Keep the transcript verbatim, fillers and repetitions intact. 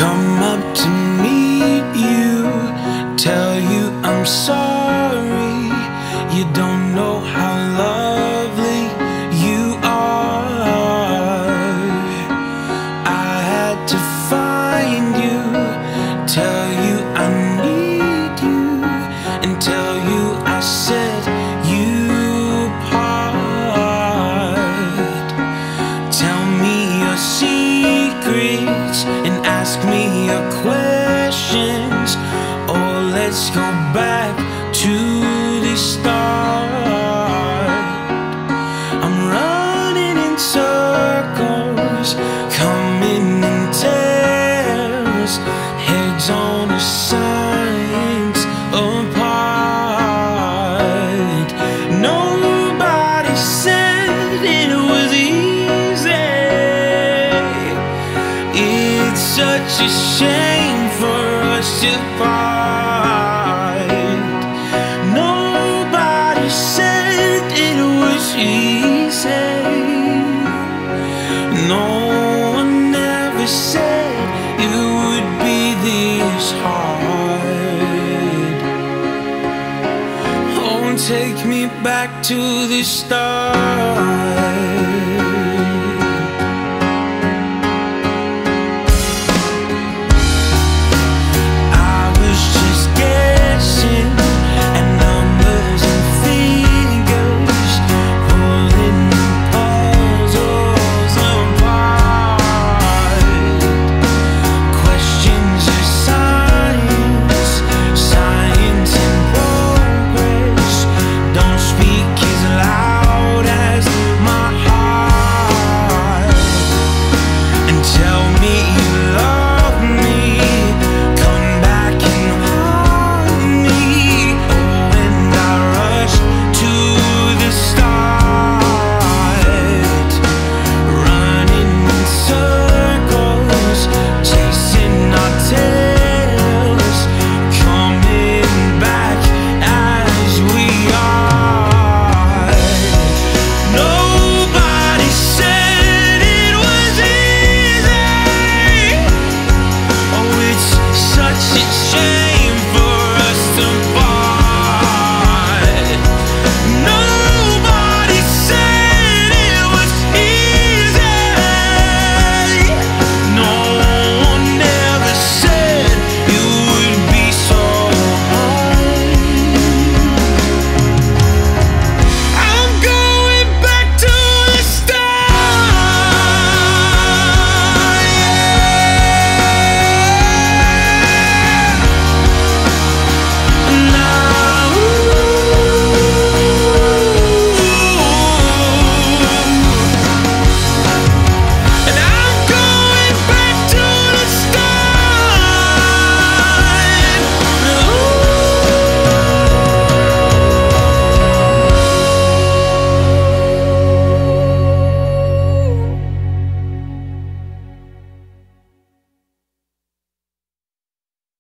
come up to meet you, tell you I'm sorry. You don't know how lovely you are. I had to find you, tell you I need you, and tell you I set you apart. Tell me your secrets and ask me your questions. Oh, let's go back to the start. I'm running in circles, coming in tears, heads on the sides apart. Nobody said it was easy. It's such a shame for us to part. Nobody said it was easy. No one ever said it would be this hard. Oh, take me back to the start.